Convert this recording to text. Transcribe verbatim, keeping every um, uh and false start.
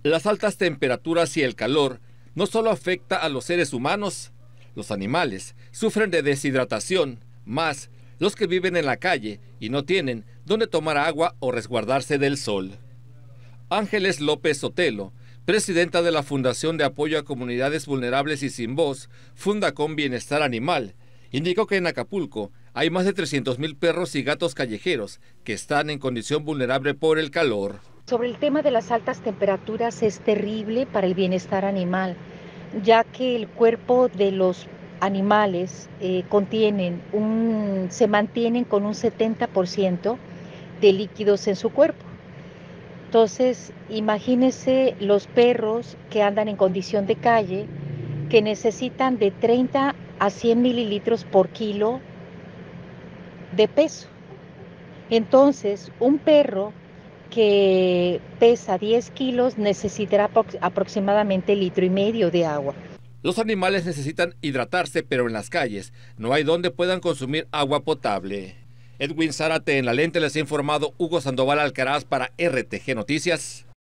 Las altas temperaturas y el calor no solo afecta a los seres humanos, los animales sufren de deshidratación, más los que viven en la calle y no tienen dónde tomar agua o resguardarse del sol. Ángeles López Sotelo, presidenta de la Fundación de Apoyo a Comunidades Vulnerables y Sin Voz, Fundacom Bienestar Animal, indicó que en Acapulco hay más de trescientos mil perros y gatos callejeros que están en condición vulnerable por el calor. Sobre el tema de las altas temperaturas es terrible para el bienestar animal, ya que el cuerpo de los animales eh, contienen un, se mantienen con un setenta por ciento de líquidos en su cuerpo. Entonces, imagínense los perros que andan en condición de calle, que necesitan de treinta a cien mililitros por kilo de peso. Entonces, un perro que pesa diez kilos necesitará aproximadamente litro y medio de agua. Los animales necesitan hidratarse, pero en las calles no hay donde puedan consumir agua potable. Edwin Zárate, en la lente, les ha informado Hugo Sandoval Alcaraz para R T G Noticias.